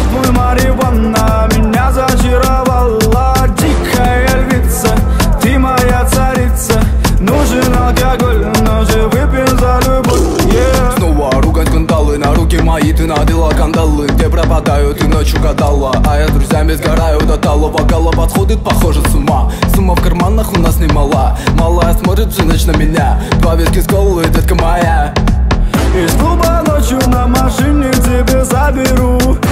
мой марихуана меня зачаровала. Дикая львица, ты моя царица. Нужен алкоголь, но же выпьем за любовь, yeah. Снова ругань скандалы, на руки мои ты надела кандалы. Где пропадаю, ты ночью гадала, а я друзьями сгораю до талого. Голова сходит, похоже, с ума. Сумма в карманах у нас немала. Малая смотрит всю ночь на меня. Два виски с колы, детка моя. Из клуба ночью на машине к тебе заберу.